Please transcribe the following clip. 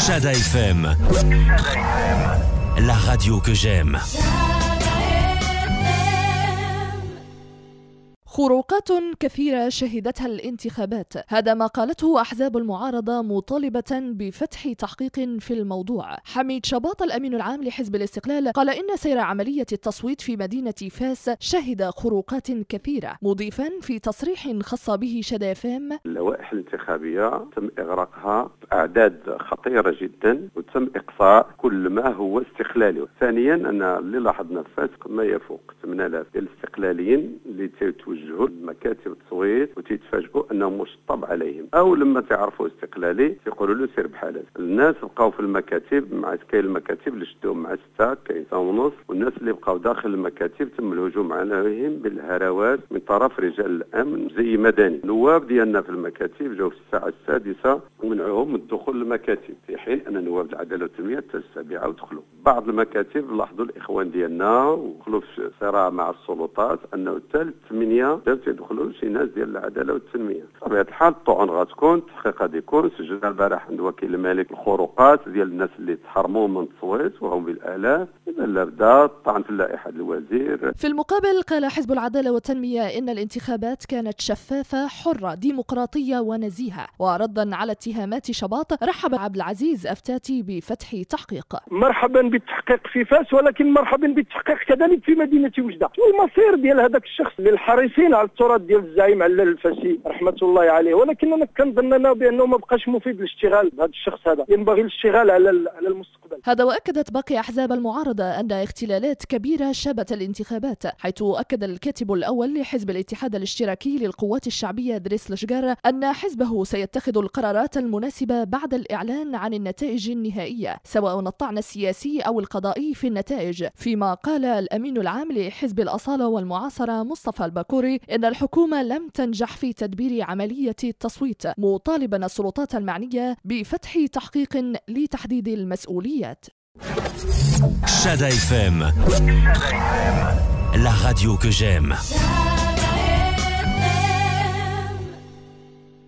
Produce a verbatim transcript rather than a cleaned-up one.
Chada F M, la radio que j'aime. خروقات كثيرة شهدتها الانتخابات، هذا ما قالته أحزاب المعارضة مطالبة بفتح تحقيق في الموضوع. حميد شباط الأمين العام لحزب الاستقلال قال إن سير عملية التصويت في مدينة فاس شهد خروقات كثيرة، مضيفا في تصريح خص به شدا اف ام: اللوائح الانتخابية تم إغراقها بأعداد خطيرة جدا، وتم إقصاء كل ما هو استقلالي. ثانيا أن اللي لاحظنا في فاس ما يفوق ثمانية آلاف ديال الاستقلاليين اللي تيتوجهوا مكاتب التصويت وتيتفاجئوا انهم مشطب عليهم، او لما تعرفوا استقلالي تيقولوا له سير بحالك. الناس بقاو في المكاتب، مع كاين المكاتب اللي شدوهم مع ستة، كاين ساعة ونص، والناس اللي بقاو داخل المكاتب تم الهجوم عليهم بالهراوات من طرف رجال الامن زي مدني. النواب ديالنا في المكاتب جاوا في الساعه السادسه ومنعوهم من الدخول للمكاتب، في حين ان نواب العداله والتنميه حتى السابعه ودخلوا. بعض المكاتب لاحظوا الاخوان ديالنا ودخلوا في صراع مع السلطات انه حتى الثمانيه تيدخلوا شي ناس ديال العداله والتنميه. بطبيعه الحال الطعون غتكون، التحقيق غادي يكون. سجلنا البارح عند وكيل الملك الخروقات ديال الناس اللي تحرموا من التصويت وهم بالالاف. اذا لا بدا طعن في لائحه الوزير. في المقابل قال حزب العداله والتنميه ان الانتخابات كانت شفافه حره ديمقراطيه ونزيهه. وردا على اتهامات شباط رحب عبد العزيز افتاتي بفتح تحقيق. مرحبا بالتحقيق في فاس، ولكن مرحبا بالتحقيق كذلك في مدينه وجده. والمصير ديال هذاك الشخص للحريصين على التراث ديال الزعيم علال الفاسي رحمه الله عليه، ولكن انا كنظن انا بانه ما بقاش مفيد للاشتغال بهذا الشخص هذا، ينبغي الاشتغال على على المستقبل. هذا واكدت باقي احزاب المعارضه ان اختلالات كبيره شابت الانتخابات، حيث اكد الكاتب الاول لحزب الاتحاد الاشتراكي للقوات الشعبيه دريس لشجار ان حزبه سيتخذ القرارات المناسبه بعد الاعلان عن النتائج النهائيه، سواء الطعن السياسي او القضائي في النتائج. فيما قال الامين العام لحزب الاصاله والمعاصره مصطفى الباكوري ان الحكومه لم تنجح في تدبير عمليه التصويت، مطالبا السلطات المعنيه بفتح تحقيق لتحديد المسؤوليات. Chada F M, la radio que j'aime.